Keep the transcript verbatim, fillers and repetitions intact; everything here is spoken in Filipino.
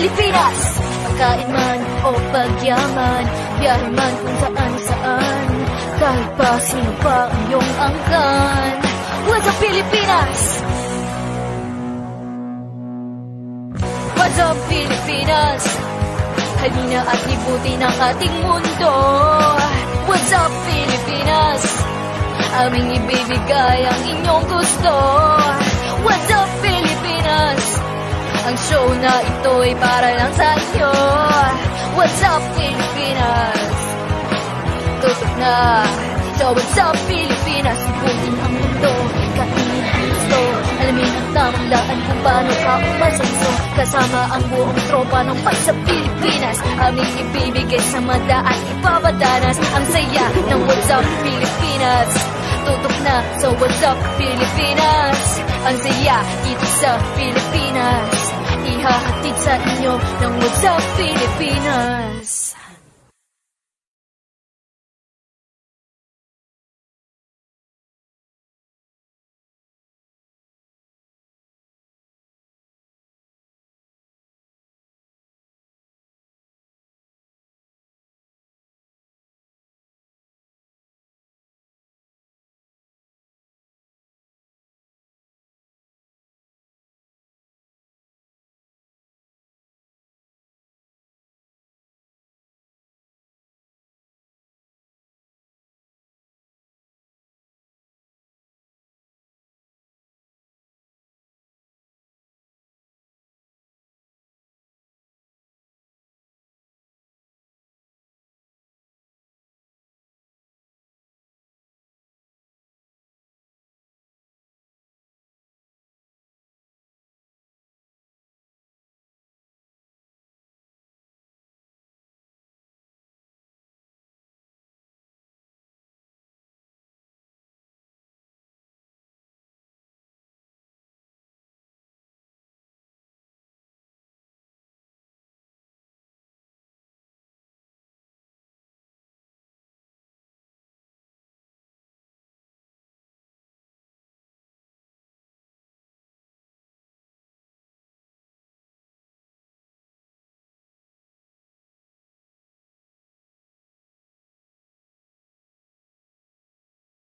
Pilipinas. Pagkain man o pagyaman, biyahe man kung saan saan, kahit pa sino pa ang iyong angkan. What's up Pilipinas? What's up Pilipinas? Halina at libutin ang ating mundo. What's up Pilipinas? Aming ibibigay ang inyong gusto. What's up Pilipinas? Ang show na ito'y para lang sa inyo. What's up Pilipinas? Tutok na. So what's up Pilipinas? Libutin ang mundo, kainin ang gusto, alamin ang tamang daan kung paano ka umasenso. Kasama ang buong tropa ng pag sa Pilipinas, aming ibibigay sa mata at ipapadanas ang saya ng what's up Pilipinas. Tutok na, so what's up Pilipinas? Ang saya dito sa Pilipinas, ihahatid sa inyo ng what's up Pilipinas.